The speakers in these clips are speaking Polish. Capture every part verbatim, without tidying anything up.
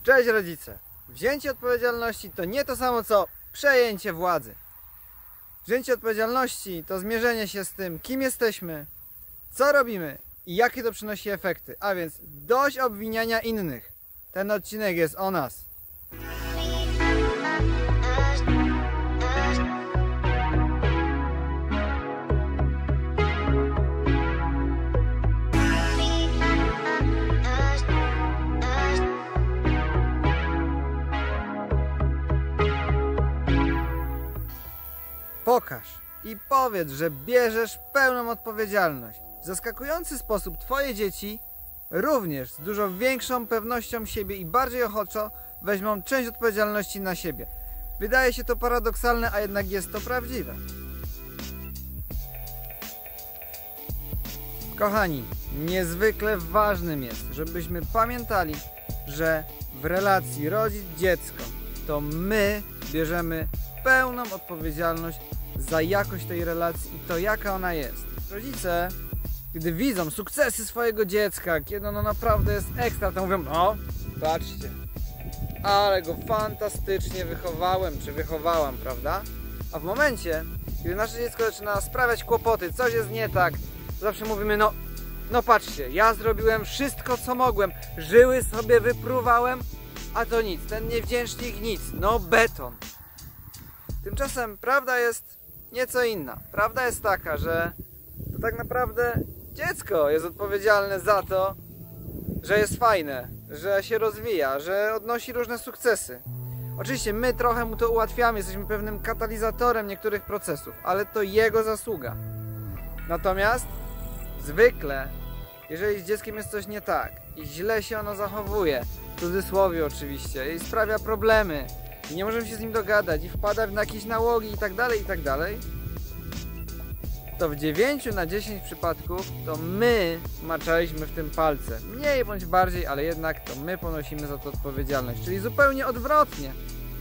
Cześć rodzice! Wzięcie odpowiedzialności to nie to samo co przejęcie władzy. Wzięcie odpowiedzialności to zmierzenie się z tym, kim jesteśmy, co robimy i jakie to przynosi efekty. A więc dość obwiniania innych. Ten odcinek jest o nas. Pokaż i powiedz, że bierzesz pełną odpowiedzialność. W zaskakujący sposób twoje dzieci również z dużo większą pewnością siebie i bardziej ochoczo weźmą część odpowiedzialności na siebie. Wydaje się to paradoksalne, a jednak jest to prawdziwe. Kochani, niezwykle ważnym jest, żebyśmy pamiętali, że w relacji rodzic-dziecko to my bierzemy pełną odpowiedzialność za jakość tej relacji i to, jaka ona jest. Rodzice, gdy widzą sukcesy swojego dziecka, kiedy ono naprawdę jest ekstra, to mówią: no, patrzcie, ale go fantastycznie wychowałem, czy wychowałam, prawda? A w momencie, kiedy nasze dziecko zaczyna sprawiać kłopoty, coś jest nie tak, to zawsze mówimy: no, no patrzcie, ja zrobiłem wszystko, co mogłem, żyły sobie wypruwałem, a to nic, ten niewdzięcznik nic, no beton. Tymczasem prawda jest nieco inna. Prawda jest taka, że to tak naprawdę dziecko jest odpowiedzialne za to, że jest fajne, że się rozwija, że odnosi różne sukcesy. Oczywiście my trochę mu to ułatwiamy, jesteśmy pewnym katalizatorem niektórych procesów, ale to jego zasługa. Natomiast zwykle, jeżeli z dzieckiem jest coś nie tak i źle się ono zachowuje, w cudzysłowie oczywiście, i sprawia problemy, i nie możemy się z nim dogadać i wpada w jakieś nałogi i tak dalej, i tak dalej, to w dziewięciu na dziesięć przypadków to my maczaliśmy w tym palce. Mniej bądź bardziej, ale jednak to my ponosimy za to odpowiedzialność, czyli zupełnie odwrotnie.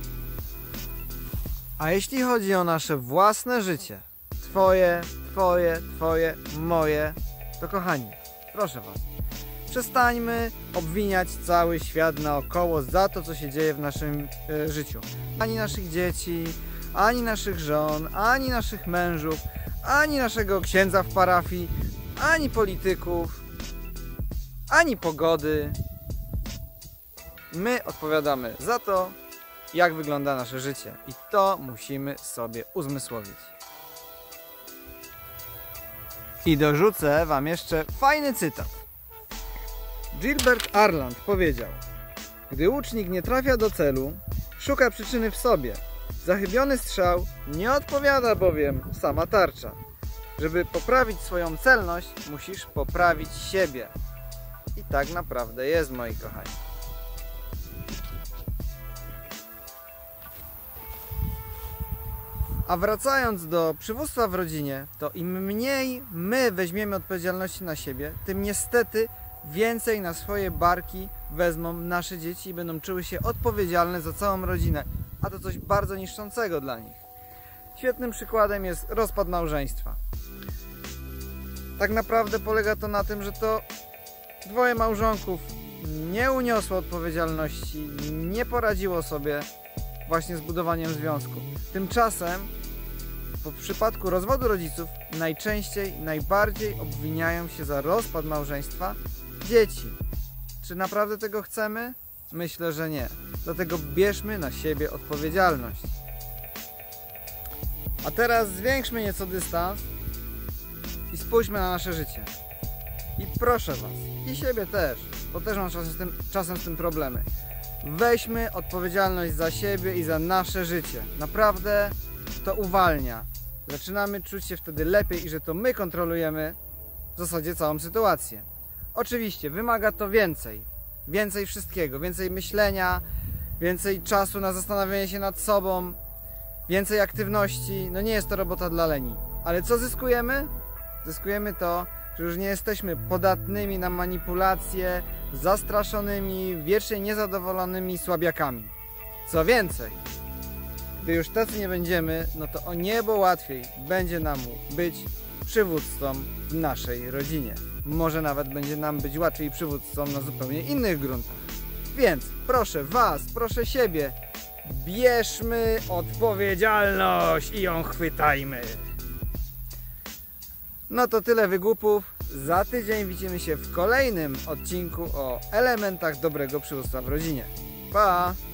A jeśli chodzi o nasze własne życie, twoje, twoje, twoje, moje, to kochani, proszę was, przestańmy obwiniać cały świat naokoło za to, co się dzieje w naszym e, życiu. Ani naszych dzieci, ani naszych żon, ani naszych mężów, ani naszego księdza w parafii, ani polityków, ani pogody. My odpowiadamy za to, jak wygląda nasze życie. I to musimy sobie uzmysłowić. I dorzucę wam jeszcze fajny cytat. Gilbert Arzlant powiedział: gdy łucznik nie trafia do celu, szuka przyczyny w sobie. Zachybiony strzał nie odpowiada bowiem sama tarcza. Żeby poprawić swoją celność, musisz poprawić siebie. I tak naprawdę jest, moi kochani. A wracając do przywództwa w rodzinie, to im mniej my weźmiemy odpowiedzialności na siebie, tym niestety więcej na swoje barki wezmą nasze dzieci i będą czuły się odpowiedzialne za całą rodzinę, a to coś bardzo niszczącego dla nich. Świetnym przykładem jest rozpad małżeństwa. Tak naprawdę polega to na tym, że to dwoje małżonków nie uniosło odpowiedzialności, nie poradziło sobie właśnie z budowaniem związku. Tymczasem w przypadku rozwodu rodziców najczęściej, najbardziej obwiniają się za rozpad małżeństwa dzieci. Czy naprawdę tego chcemy? Myślę, że nie. Dlatego bierzmy na siebie odpowiedzialność. A teraz zwiększmy nieco dystans i spójrzmy na nasze życie. I proszę was, i siebie też, bo też mam czasem z tym, czasem z tym problemy. Weźmy odpowiedzialność za siebie i za nasze życie. Naprawdę to uwalnia. Zaczynamy czuć się wtedy lepiej i że to my kontrolujemy w zasadzie całą sytuację. Oczywiście wymaga to więcej. Więcej wszystkiego. Więcej myślenia, więcej czasu na zastanawianie się nad sobą, więcej aktywności. No nie jest to robota dla leni. Ale co zyskujemy? Zyskujemy to, że już nie jesteśmy podatnymi na manipulacje, zastraszonymi, wiecznie niezadowolonymi słabiakami. Co więcej, gdy już tacy nie będziemy, no to o niebo łatwiej będzie nam być przywódcą w naszej rodzinie. Może nawet będzie nam być łatwiej przywódcą na zupełnie innych gruntach. Więc proszę Was, proszę siebie, bierzmy odpowiedzialność i ją chwytajmy. No to tyle wygłupów. Za tydzień widzimy się w kolejnym odcinku o elementach dobrego przywództwa w rodzinie. Pa!